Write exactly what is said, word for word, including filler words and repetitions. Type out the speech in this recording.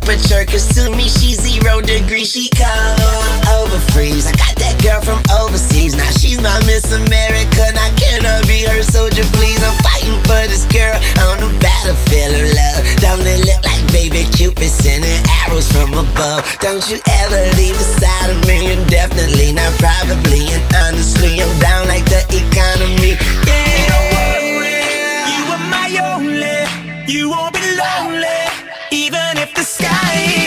temperature, cause to me she's zero degrees. She cold, over freeze. I got that girl from overseas. Now she's my Miss America. Now can I be her soldier, please? I'm fighting for this girl on the battlefield of love. Don't it look like baby Cupid sending arrows from above? Don't you ever leave the side of me, and definitely not probably. And honestly, I'm down like the economy. Yeah, don't worry, you are my only. You won't be lonely, even if the sky